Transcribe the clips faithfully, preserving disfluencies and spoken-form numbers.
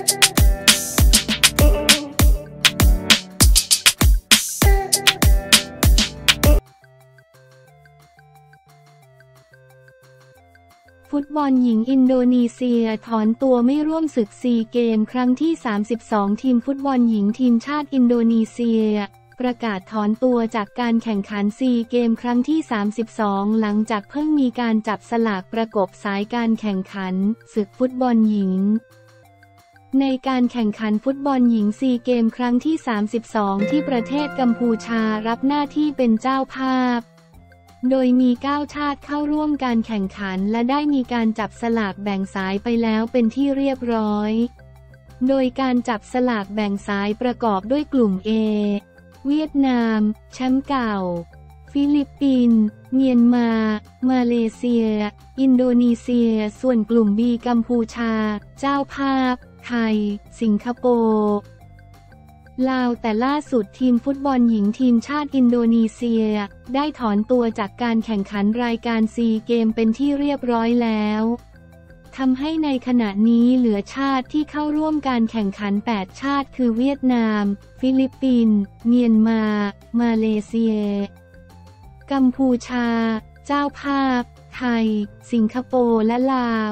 ฟุตบอลหญิงอินโดนีเซียถอนตัวไม่ร่วมศึกซีเกมครั้งที่สามสิบสองทีมฟุตบอลหญิงทีมชาติอินโดนีเซียประกาศถอนตัวจากการแข่งขันซีเกมครั้งที่สามสิบสองหลังจากเพิ่งมีการจับสลากประกบสายการแข่งขันศึกฟุตบอลหญิงในการแข่งขันฟุตบอลหญิงซีเกมครั้งที่สามสิบสองที่ประเทศกัมพูชารับหน้าที่เป็นเจ้าภาพโดยมีเก้าชาติเข้าร่วมการแข่งขันและได้มีการจับสลากแบ่งสายไปแล้วเป็นที่เรียบร้อยโดยการจับสลากแบ่งสายประกอบด้วยกลุ่ม A เวียดนามแชมป์เก่าฟิลิปปินส์เมียนมามาเลเซียอินโดนีเซียส่วนกลุ่ม B กัมพูชาเจ้าภาพไทยสิงคโปร์ลาวแต่ล่าสุดทีมฟุตบอลหญิงทีมชาติอินโดนีเซียได้ถอนตัวจากการแข่งขันรายการซีเกมเป็นที่เรียบร้อยแล้วทำให้ในขณะนี้เหลือชาติที่เข้าร่วมการแข่งขันแปดชาติคือเวียดนามฟิลิปปินส์เมียนมามาเลเซียกัมพูชาเจ้าภาพไทยสิงคโปร์และลาว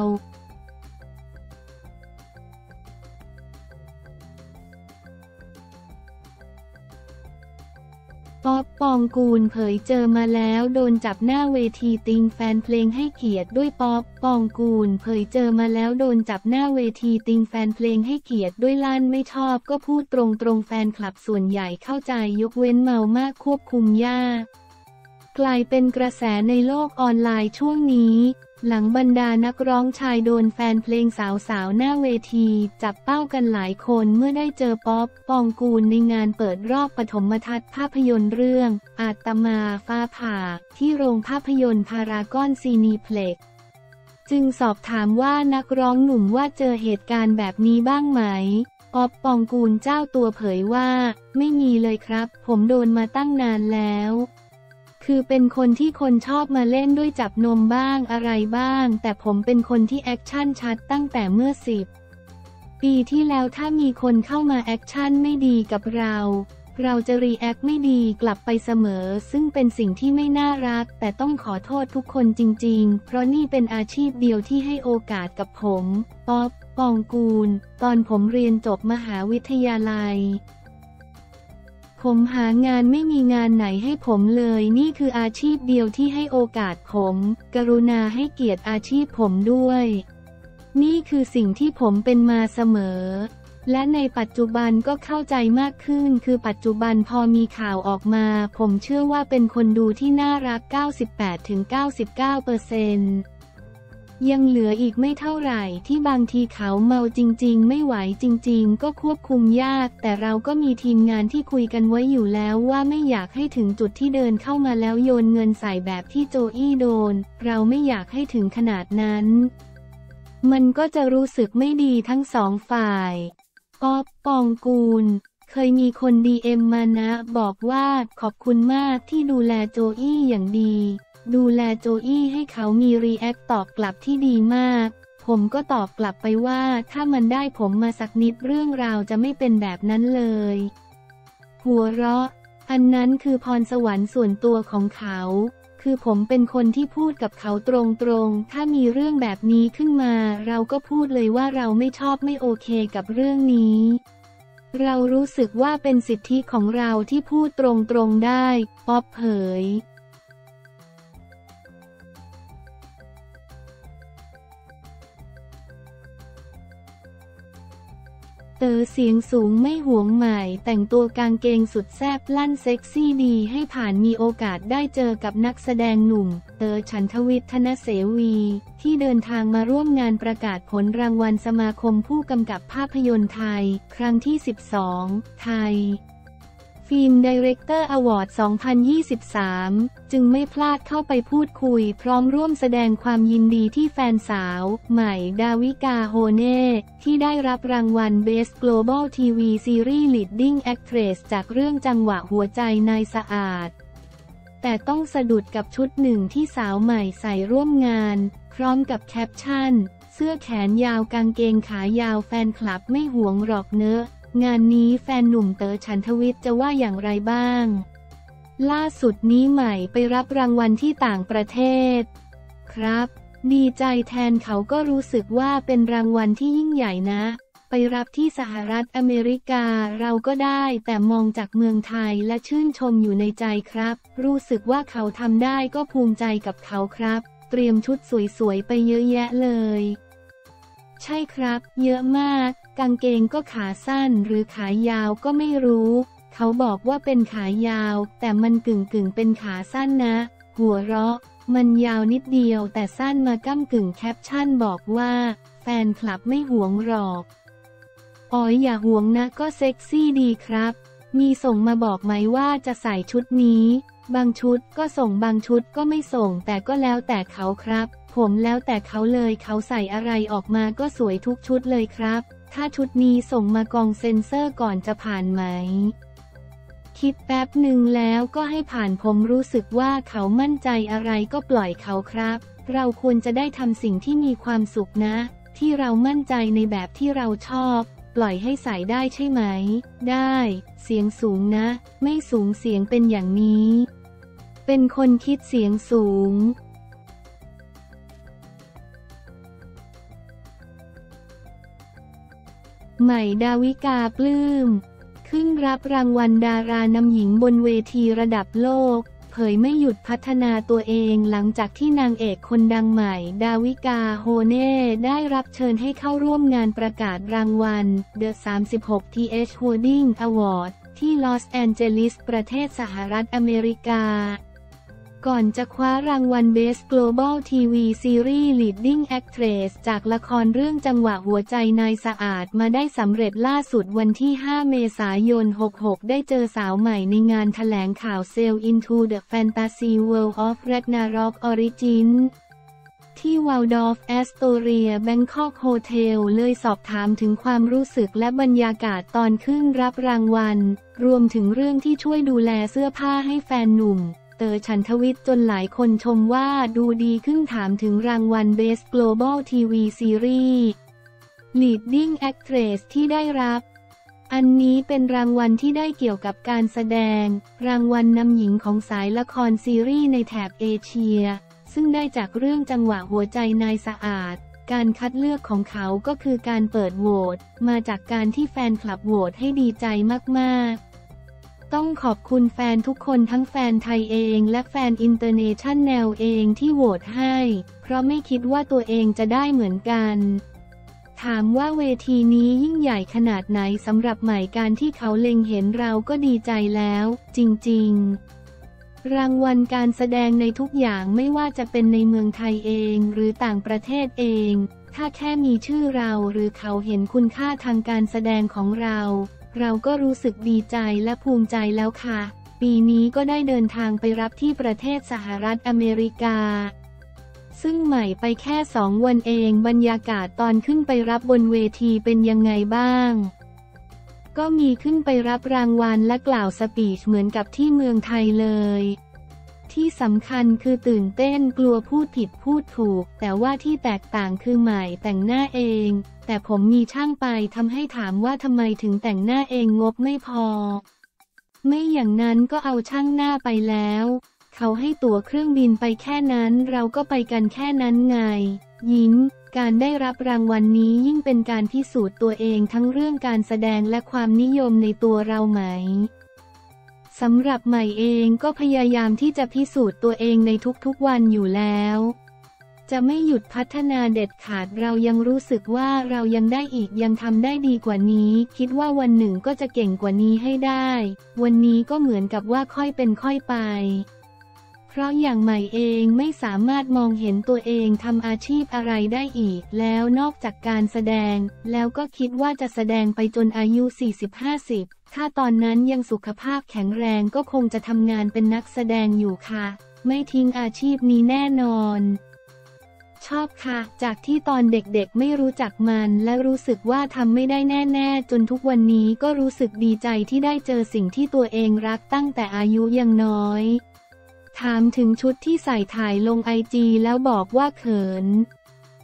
ป๊อปปองกูลเผยเจอมาแล้วโดนจับหน้าเวทีติงแฟนเพลงให้เกียรติด้วยป๊อปปองกูลเผยเจอมาแล้วโดนจับหน้าเวทีติงแฟนเพลงให้เกียรติด้วยลั่นไม่ชอบก็พูดตรงๆแฟนคลับส่วนใหญ่เข้าใจยกเว้นเมามากควบคุมยากกลายเป็นกระแสในโลกออนไลน์ช่วงนี้หลังบรรดานักร้องชายโดนแฟนเพลงสาวๆหน้าเวทีจับเป้ากันหลายคนเมื่อได้เจอป๊อปปองกูลในงานเปิดรอบปฐมทัศน์ภาพยนตร์เรื่องอาตมาฟ้าผ่าที่โรงภาพยนตร์พารากอนซีนีเพล็กซ์จึงสอบถามว่านักร้องหนุ่มว่าเจอเหตุการณ์แบบนี้บ้างไหมป๊อปปองกูลเจ้าตัวเผยว่าไม่มีเลยครับผมโดนมาตั้งนานแล้วคือเป็นคนที่คนชอบมาเล่นด้วยจับนมบ้างอะไรบ้างแต่ผมเป็นคนที่แอคชั่นชัดตั้งแต่เมื่อสิบปีที่แล้วถ้ามีคนเข้ามาแอคชั่นไม่ดีกับเราเราจะรีแอคไม่ดีกลับไปเสมอซึ่งเป็นสิ่งที่ไม่น่ารักแต่ต้องขอโทษทุกคนจริงๆเพราะนี่เป็นอาชีพเดียวที่ให้โอกาสกับผมป๊อปปองกูลตอนผมเรียนจบมหาวิทยาลัยผมหางานไม่มีงานไหนให้ผมเลยนี่คืออาชีพเดียวที่ให้โอกาสผมกรุณาให้เกียรติอาชีพผมด้วยนี่คือสิ่งที่ผมเป็นมาเสมอและในปัจจุบันก็เข้าใจมากขึ้นคือปัจจุบันพอมีข่าวออกมาผมเชื่อว่าเป็นคนดูที่น่ารัก เก้าสิบแปดถึงเก้าสิบเก้าเปอร์เซ็นต์ยังเหลืออีกไม่เท่าไหร่ที่บางทีเขาเมาจริงๆไม่ไหวจริงๆก็ควบคุมยากแต่เราก็มีทีมงานที่คุยกันไว้อยู่แล้วว่าไม่อยากให้ถึงจุดที่เดินเข้ามาแล้วโยนเงินใส่แบบที่โจอี้โดนเราไม่อยากให้ถึงขนาดนั้นมันก็จะรู้สึกไม่ดีทั้งสองฝ่ายป๊อปปองกูลเคยมีคน ดี เอ็ม มานะบอกว่าขอบคุณมากที่ดูแลโจอี้อย่างดีดูแลโจอี้ให้เขามีรีแอคตอบกลับที่ดีมากผมก็ตอบกลับไปว่าถ้ามันได้ผมมาสักนิดเรื่องราวจะไม่เป็นแบบนั้นเลยหัวเราะอันนั้นคือพรสวรรค์ส่วนตัวของเขาคือผมเป็นคนที่พูดกับเขาตรงๆถ้ามีเรื่องแบบนี้ขึ้นมาเราก็พูดเลยว่าเราไม่ชอบไม่โอเคกับเรื่องนี้เรารู้สึกว่าเป็นสิทธิของเราที่พูดตรงๆได้ป๊อปเผยเต๋อเสียงสูงไม่หวงใหม่แต่งตัวกางเกงสุดแซ่บลั่นเซ็กซี่ดีให้ผ่านมีโอกาสได้เจอกับนักแสดงหนุ่มเต๋อฉันทวิทย์ธนเสวีที่เดินทางมาร่วมงานประกาศผลรางวัลสมาคมผู้กำกับภาพยนตร์ไทยครั้งที่สิบสองไทยฟิล์มไดเรคเตอร์อวอร์ด สองพันยี่สิบสาม จึงไม่พลาดเข้าไปพูดคุยพร้อมร่วมแสดงความยินดีที่แฟนสาวใหม่ดาวิกาโฮเน่ที่ได้รับรางวัล Best Global ที วี Series Leading Actress จากเรื่องจังหวะหัวใจนายสะอาดแต่ต้องสะดุดกับชุดหนึ่งที่สาวใหม่ใส่ร่วมงานพร้อมกับแคปชั่นเสื้อแขนยาวกางเกงขายาวแฟนคลับไม่หวงหรอกเนอะงานนี้แฟนหนุ่มเต๋อฉันทวิทย์จะว่าอย่างไรบ้างล่าสุดนี้ใหม่ไปรับรางวัลที่ต่างประเทศครับดีใจแทนเขาก็รู้สึกว่าเป็นรางวัลที่ยิ่งใหญ่นะไปรับที่สหรัฐอเมริกาเราก็ได้แต่มองจากเมืองไทยและชื่นชมอยู่ในใจครับรู้สึกว่าเขาทำได้ก็ภูมิใจกับเขาครับเตรียมชุดสวยๆไปเยอะแยะเลยใช่ครับเยอะมากกางเกงก็ขาสั้นหรือขายาวก็ไม่รู้เขาบอกว่าเป็นขายาวแต่มันกึ่งกึ่งเป็นขาสั้นนะหัวเราะมันยาวนิดเดียวแต่สั้นมาก้ำกึ่งแคปชั่นบอกว่าแฟนคลับไม่หวงหรอกอ๋อยอย่าหวงนะก็เซ็กซี่ดีครับมีส่งมาบอกไหมว่าจะใส่ชุดนี้บางชุดก็ส่งบางชุดก็ไม่ส่งแต่ก็แล้วแต่เขาครับผมแล้วแต่เขาเลยเขาใส่อะไรออกมาก็สวยทุกชุดเลยครับถ้าชุดนี้ส่งมากองเซ็นเซอร์ก่อนจะผ่านไหมคิดแป๊บหนึ่งแล้วก็ให้ผ่านผมรู้สึกว่าเขามั่นใจอะไรก็ปล่อยเขาครับเราควรจะได้ทำสิ่งที่มีความสุขนะที่เรามั่นใจในแบบที่เราชอบปล่อยให้ใส่ได้ใช่ไหมได้เสียงสูงนะไม่สูงเสียงเป็นอย่างนี้เป็นคนคิดเสียงสูงใหม่ดาวิกาปลื้มขึ้นรับรางวัลดารานำหญิงบนเวทีระดับโลกเผยไม่หยุดพัฒนาตัวเองหลังจากที่นางเอกคนดังใหม่ดาวิกาโฮเน่ได้รับเชิญให้เข้าร่วมงานประกาศรางวัล The สามสิบหก ที เอช Holding Award ที่ลอสแอนเจลิสประเทศสหรัฐอเมริกาก่อนจะคว้ารางวัล Best Global ที วี Series Leading Actress จากละครเรื่องจังหวะหัวใจนายสะอาดมาได้สำเร็จล่าสุดวันที่ห้าเมษายนหกสิบหกได้เจอสาวใหม่ในงานแถลงข่าว Sail into the Fantasy World of Ragnarok Origin ที่ Waldorf Astoria Bangkok Hotel เลยสอบถามถึงความรู้สึกและบรรยากาศตอนขึ้นรับรางวัลรวมถึงเรื่องที่ช่วยดูแลเสื้อผ้าให้แฟนหนุ่มเต๋อฉันทวิทย์จนหลายคนชมว่าดูดีขึ้นถามถึงรางวัล Best Global ที วี Series Leading Actress ที่ได้รับอันนี้เป็นรางวัลที่ได้เกี่ยวกับการแสดงรางวัลนำหญิงของสายละครซีรีส์ในแถบเอเชียซึ่งได้จากเรื่องจังหวะหัวใจนายสะอาดการคัดเลือกของเขาก็คือการเปิดโหวตมาจากการที่แฟนคลับโหวตให้ดีใจมากๆต้องขอบคุณแฟนทุกคนทั้งแฟนไทยเองและแฟนอินเตอร์เนชั่นแนลเองที่โหวตให้เพราะไม่คิดว่าตัวเองจะได้เหมือนกันถามว่าเวทีนี้ยิ่งใหญ่ขนาดไหนสำหรับใหม่การที่เขาเล็งเห็นเราก็ดีใจแล้วจริงๆรางวัลการแสดงในทุกอย่างไม่ว่าจะเป็นในเมืองไทยเองหรือต่างประเทศเองถ้าแค่มีชื่อเราหรือเขาเห็นคุณค่าทางการแสดงของเราเราก็รู้สึกดีใจและภูมิใจแล้วค่ะปีนี้ก็ได้เดินทางไปรับที่ประเทศสหรัฐอเมริกาซึ่งใหม่ไปแค่สองวันเองบรรยากาศตอนขึ้นไปรับบนเวทีเป็นยังไงบ้างก็มีขึ้นไปรับรางวัลและกล่าวสปีชเหมือนกับที่เมืองไทยเลยที่สำคัญคือตื่นเต้นกลัวพูดผิดพูดถูกแต่ว่าที่แตกต่างคือใหม่แต่งหน้าเองแต่ผมมีช่างไปทำให้ถามว่าทำไมถึงแต่งหน้าเองงบไม่พอไม่อย่างนั้นก็เอาช่างหน้าไปแล้วเขาให้ตั๋วเครื่องบินไปแค่นั้นเราก็ไปกันแค่นั้นไงยิ้มการได้รับรางวัล น, นี้ยิ่งเป็นการพิสูจน์ตัวเองทั้งเรื่องการแสดงและความนิยมในตัวเราไหมสำหรับใหม่เองก็พยายามที่จะพิสูจน์ตัวเองในทุกๆวันอยู่แล้วจะไม่หยุดพัฒนาเด็ดขาดเรายังรู้สึกว่าเรายังได้อีกยังทำได้ดีกว่านี้คิดว่าวันหนึ่งก็จะเก่งกว่านี้ให้ได้วันนี้ก็เหมือนกับว่าค่อยเป็นค่อยไปเพราะอย่างใหม่เองไม่สามารถมองเห็นตัวเองทำอาชีพอะไรได้อีกแล้วนอกจากการแสดงแล้วก็คิดว่าจะแสดงไปจนอายุ สี่สิบห้าสิบ ถ้าตอนนั้นยังสุขภาพแข็งแรงก็คงจะทำงานเป็นนักแสดงอยู่ค่ะไม่ทิ้งอาชีพนี้แน่นอนชอบค่ะจากที่ตอนเด็กๆไม่รู้จักมันและรู้สึกว่าทำไม่ได้แน่ๆจนทุกวันนี้ก็รู้สึกดีใจที่ได้เจอสิ่งที่ตัวเองรักตั้งแต่อายุยังน้อยถามถึงชุดที่ใส่ถ่ายลงไอจีแล้วบอกว่าเขิน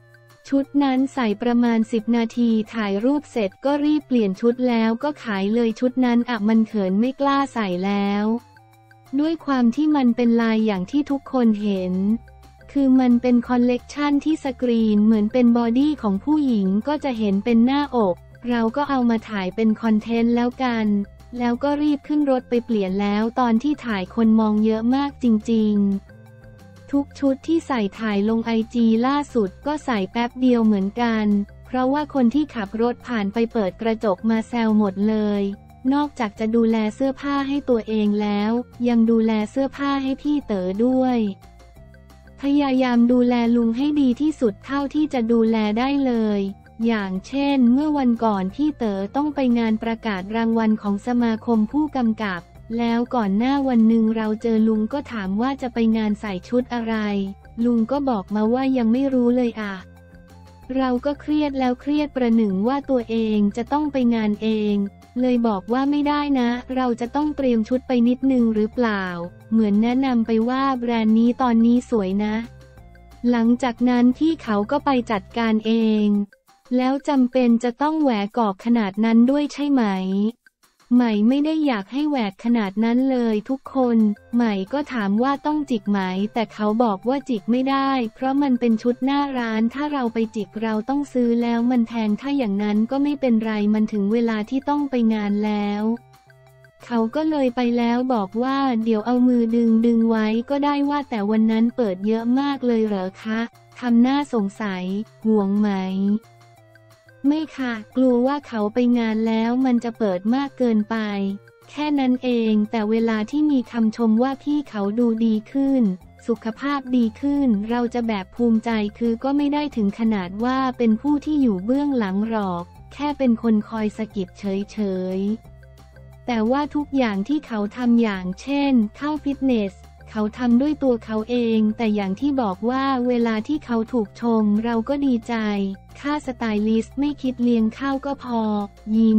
ชุดนั้นใส่ประมาณสิบนาทีถ่ายรูปเสร็จก็รีบเปลี่ยนชุดแล้วก็ขายเลยชุดนั้นอะมันเขินไม่กล้าใส่แล้วด้วยความที่มันเป็นลายอย่างที่ทุกคนเห็นคือมันเป็นคอลเลกชันที่สกรีนเหมือนเป็นบอดี้ของผู้หญิงก็จะเห็นเป็นหน้าอกเราก็เอามาถ่ายเป็นคอนเทนต์แล้วกันแล้วก็รีบขึ้นรถไปเปลี่ยนแล้วตอนที่ถ่ายคนมองเยอะมากจริงๆทุกชุดที่ใส่ถ่ายลงไอจีล่าสุดก็ใส่แป๊บเดียวเหมือนกันเพราะว่าคนที่ขับรถผ่านไปเปิดกระจกมาแซวหมดเลยนอกจากจะดูแลเสื้อผ้าให้ตัวเองแล้วยังดูแลเสื้อผ้าให้พี่เต๋อด้วยพยายามดูแลลุงให้ดีที่สุดเท่าที่จะดูแลได้เลยอย่างเช่นเมื่อวันก่อนพี่เต๋อต้องไปงานประกาศรางวัลของสมาคมผู้กำกับแล้วก่อนหน้าวันหนึ่งเราเจอลุงก็ถามว่าจะไปงานใส่ชุดอะไรลุงก็บอกมาว่ายังไม่รู้เลยอ่ะเราก็เครียดแล้วเครียดประหนึ่งว่าตัวเองจะต้องไปงานเองเลยบอกว่าไม่ได้นะเราจะต้องเตรียมชุดไปนิดนึงหรือเปล่าเหมือนแนะนำไปว่าแบรนด์นี้ตอนนี้สวยนะหลังจากนั้นพี่เขาก็ไปจัดการเองแล้วจำเป็นจะต้องแหวกกรอบขนาดนั้นด้วยใช่ไหมใหม่ไม่ได้อยากให้แหวกขนาดนั้นเลยทุกคนใหม่ก็ถามว่าต้องจิกไหมแต่เขาบอกว่าจิกไม่ได้เพราะมันเป็นชุดหน้าร้านถ้าเราไปจิกเราต้องซื้อแล้วมันแพงถ้าอย่างนั้นก็ไม่เป็นไรมันถึงเวลาที่ต้องไปงานแล้วเขาก็เลยไปแล้วบอกว่าเดี๋ยวเอามือดึงดึงไว้ก็ได้ว่าแต่วันนั้นเปิดเยอะมากเลยเหรอคะทำหน้าสงสัยห่วงไหมไม่ค่ะกลัวว่าเขาไปงานแล้วมันจะเปิดมากเกินไปแค่นั้นเองแต่เวลาที่มีคำชมว่าพี่เขาดูดีขึ้นสุขภาพดีขึ้นเราจะแบบภูมิใจคือก็ไม่ได้ถึงขนาดว่าเป็นผู้ที่อยู่เบื้องหลังหรอกแค่เป็นคนคอยสะกิดเฉยๆแต่ว่าทุกอย่างที่เขาทำอย่างเช่นเข้าฟิตเนสเขาทำด้วยตัวเขาเองแต่อย่างที่บอกว่าเวลาที่เขาถูกชมเราก็ดีใจค่าสไตลิสต์ไม่คิดเลี้ยงข้าวก็พอยิ้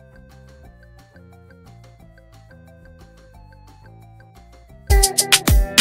ม